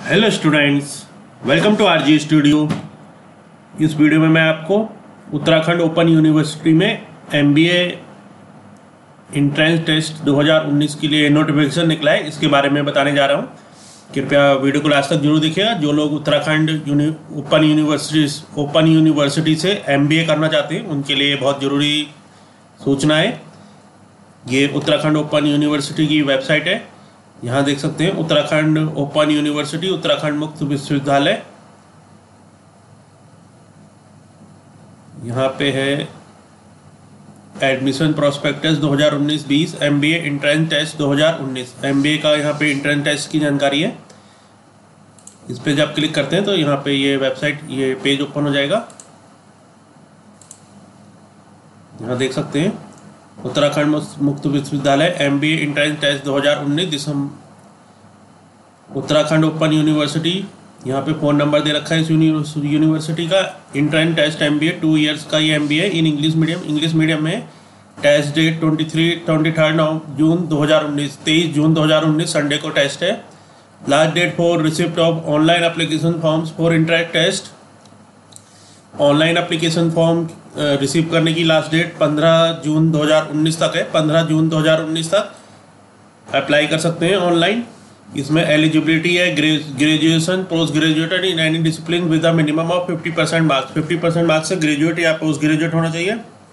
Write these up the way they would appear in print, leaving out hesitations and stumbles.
Hello students, welcome to RG studio. इस video में मैं आपको उत्तराखंड ओपन यूनिवर्सिटी में एमबीए एंट्रेंस टेस्ट 2019 के लिए नोटिफिकेशन निकला है, इसके बारे में बताने जा रहा हूँ। कृपया वीडियो को लास्ट तक जरूर देखिएगा। जो लोग उत्तराखंड ओपन यूनिवर्सिटी से एमबीए करना चाहते हैं उनके लिए बहुत ज़रूरी सूचना है। ये उत्तराखंड ओपन यूनिवर्सिटी की वेबसाइट है, यहाँ देख सकते हैं उत्तराखंड ओपन यूनिवर्सिटी, उत्तराखंड मुक्त विश्वविद्यालय। यहाँ पे है admission prospectus 2019-20 MBA entrance test 2019। MBA का यहाँ पे एंट्रेंस टेस्ट की जानकारी है। इस पे जब क्लिक करते हैं तो यहाँ पे ये वेबसाइट, ये पेज ओपन हो जाएगा। यहाँ देख सकते हैं उत्तराखंड मुक्त विश्वविद्यालय MBA entrance test 2019 Uttarakhand open university. यहाँ पे फ़ोन नंबर दे रखा है इस यूनिवर्सिटी का। एंट्रेंस टेस्ट एमबीए 2 इयर्स का ये एमबीए इन इंग्लिश मीडियम में। Test date 23 June 2019, 23 June 2019 Sunday को टेस्ट है। Last date for receipt of online application forms for entrance test. Online application form receive करने की लास्ट डेट 15 जून 2019 तक है। 15 जून 2019 तक अप्लाई कर सकते हैं ऑनलाइन। इसमें एलिजिबिलिटी है graduation, post graduated in any discipline with a minimum of 50% marks. 50% marks से ग्रेजुएट या पोस्ट ग्रेजुएट होना चाहिए।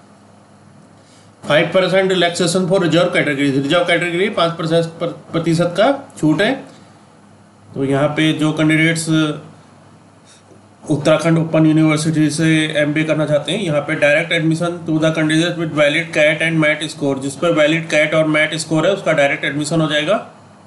5% रिलैक्सेशन फॉर रिजर्व कैटेगरी 5% का छूट है। तो यहाँ पे जो कैंडिडेट्स उत्तराखंड ओपन यूनिवर्सिटी से एमबीए करना चाहते हैं, यहाँ पे direct admission to the candidate with valid CAT and MAT score. जिस पर वैलिड कैट और मैट स्कोर है उसका डायरेक्ट एडमिशन हो जाएगा।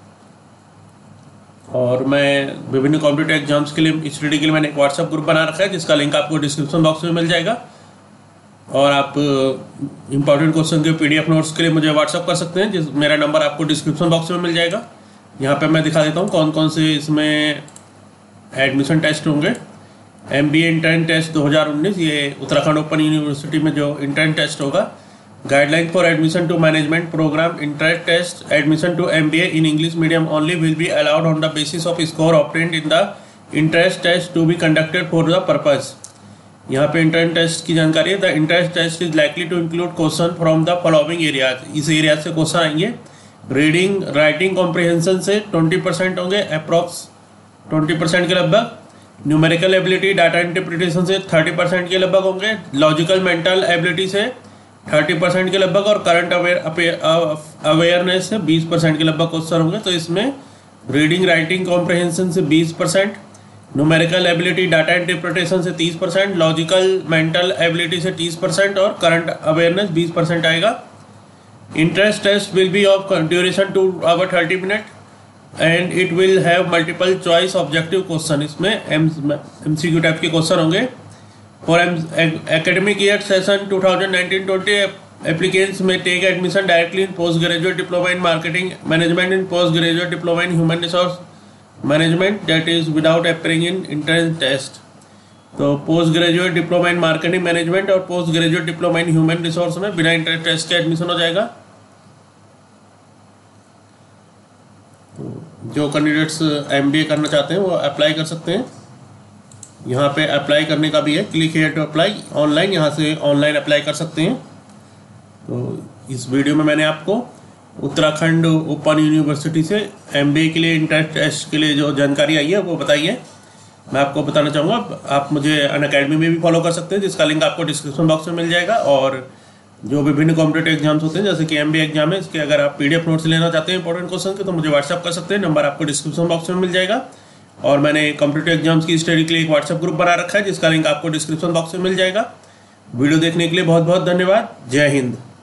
और मैं विभिन्न कॉम्पिटिटिव एग्जाम्स के लिए स्टडी के लिए मैंने एक व्हाट्सएप ग्रुप बना रखा है, जिसका लिंक आपको डिस्क्रिप्शन बॉक्स में मिल जाएगा। और आप इंपॉर्टेंट क्वेश्चन के पीडीएफ नोट्स के लिए मुझे व्हाट्सएप कर सकते हैं, मेरा नंबर आपको डिस्क्रिप्शन बॉक्स में मिल जाएगा। यहाँ पे मैं दिखा देता हूँ कौन कौन से इसमें एडमिशन टेस्ट होंगे। एमबीए एंट्रेंस टेस्ट 2019, ये उत्तराखंड ओपन यूनिवर्सिटी में जो एंट्रेंस टेस्ट होगा। Guideline for admission to management programme entrance test admission to MBA in English medium only will be allowed on the basis of score obtained in the entrance test to be conducted for the purpose. यहाँ पे entrance test की जानकारी है। The entrance test is likely to include question from the following areas. इस area से question आएंगे। Reading writing comprehension से 20% होंगे, अप्रॉक्स 20% के लगभग। न्यूमेरिकल एबिलिटी डाटा इंटरप्रिटेशन से 30% के लगभग होंगे। लॉजिकल मेंटल एबिलिटी से 30% के लगभग। और करंट अवेयरनेस से 20% के लगभग क्वेश्चन होंगे। तो इसमें रीडिंग राइटिंग कॉम्प्रिहेंशन से 20%, न्यूमेरिकल एबिलिटी डाटा इंटरप्रिटेशन से 30%, लॉजिकल मेंटल एबिलिटी से 30% और करंट अवेयरनेस 20% आएगा। Entrance test will be of duration 2 hour 30 minute and it will have multiple choice objective question. इसमें एमसीक्यू टाइप के क्वेश्चन होंगे। For academic year session 2019-20 applicants may take admission directly in post graduate diploma in marketing management in post graduate diploma in human resource management that is without appearing in entrance test. तो post graduate diploma in marketing management और post graduate diploma in human resource में बिना entrance test के admission हो जाएगा। जो candidates MBA करना चाहते हैं वो अप्लाई कर सकते हैं। यहाँ पे अप्लाई करने का भी है, click here to apply online. यहाँ से ऑनलाइन अप्लाई कर सकते हैं। तो इस वीडियो में मैंने आपको उत्तराखंड ओपन यूनिवर्सिटी से एमबीए के लिए एंट्रेंस टेस्ट के लिए जो जानकारी आई है वो बताई है। मैं आपको बताना चाहूँगा, आप मुझे अनअकैडमी में भी फॉलो कर सकते हैं, जिसका लिंक आपको डिस्क्रिप्शन बॉक्स में मिल जाएगा। और जो विभिन्न कॉम्पिटिटिव एग्जाम्स होते हैं जैसे कि एमबीए एग्जाम है, इसके अगर आप पीडीएफ नोट्स लेना चाहते हैं इंपॉर्टेंट क्वेश्चन के, तो मुझे व्हाट्सएप कर सकते हैं। नंबर आपको डिस्क्रिप्शन बॉक्स में मिल जाएगा। और मैंने कॉम्पिटिटिव एग्जाम्स की स्टडी के लिए एक व्हाट्सएप ग्रुप बना रखा है, जिसका लिंक आपको डिस्क्रिप्शन बॉक्स में मिल जाएगा। वीडियो देखने के लिए बहुत बहुत धन्यवाद। जय हिंद।